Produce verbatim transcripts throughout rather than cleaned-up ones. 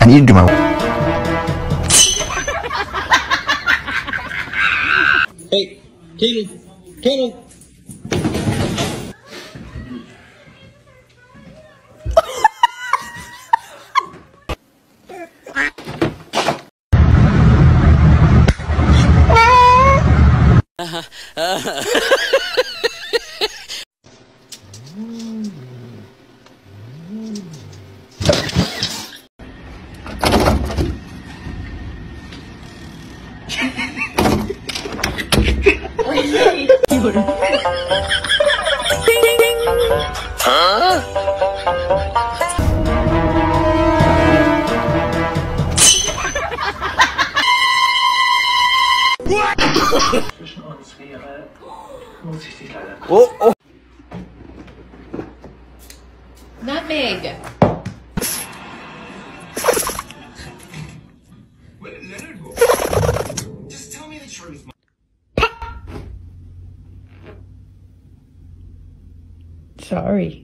need to do my. Hey, Katie, Katie. Huh? Zwischen uns wäre, muss ich dich leider. Oh, oh. Nutmeg. Let her go. Just tell me the truth. Sorry.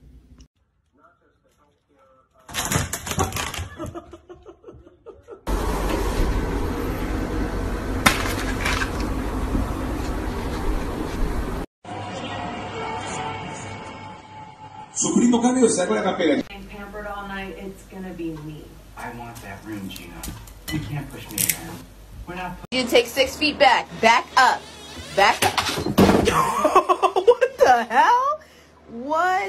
Su primo cambio se saca la campera. Being pampered all night, it's gonna be me. I want that room, Gina. You can't push me around. We're not. You take six feet back. Back up. Back up. What the hell? What?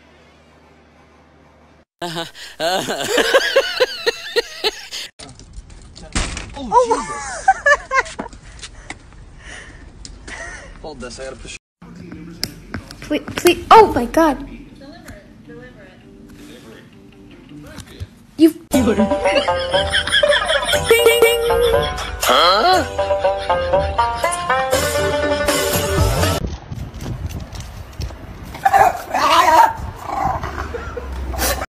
Uh-huh. Uh-huh. Oh, Jesus. Hold this, I gotta push. Please, please. Oh my God. Deliver it. Deliver it. You. Huh?